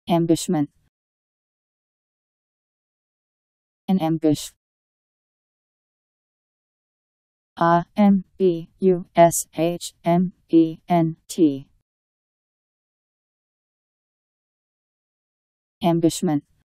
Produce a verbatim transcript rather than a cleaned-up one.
Ambushment. An ambush. A M B U S H M E N T. Ambushment.